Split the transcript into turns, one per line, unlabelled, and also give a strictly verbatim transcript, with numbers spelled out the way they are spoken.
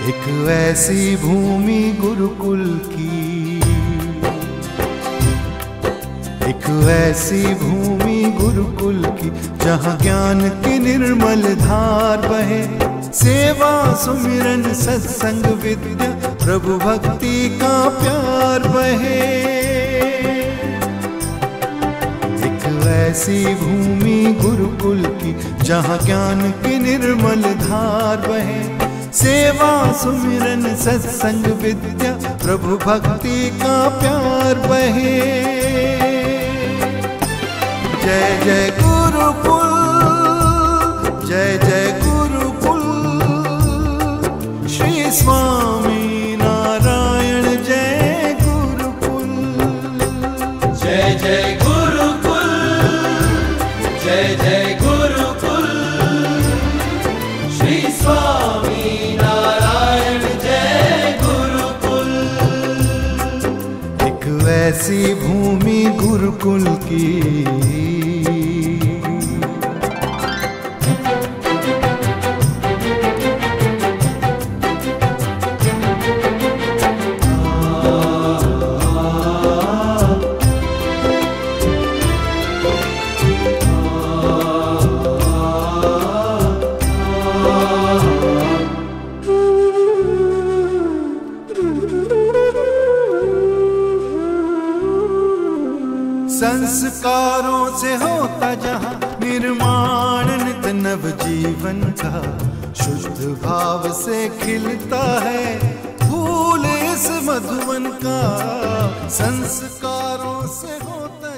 एक ऐसी भूमि गुरुकुल की, एक ऐसी भूमि गुरुकुल की, जहाँ ज्ञान की निर्मल धार बहे, सेवा सुमिरन सत्संग विद्या प्रभु भक्ति का प्यार बहे। एक ऐसी भूमि गुरुकुल की, जहाँ ज्ञान की निर्मल धार बहे, सेवा सुमिरन सत्संग विद्या प्रभु भक्ति का प्यार बहे। जय जय गुरुकुल, जय जय गुरुकुल, श्री स्वामी नारायण जय गुरुकुल।
जय जय गुरुकुल, जय जय गुरुकुल, श्री स्वामी नारायण जय गुरुकुल।
एक ऐसी भूमि गुरुकुल की, संस्कारों से होता जहाँ निर्माण नित नव जीवन का, शुद्ध भाव से खिलता है फूल इस मधुवन का। संस्कारों से होता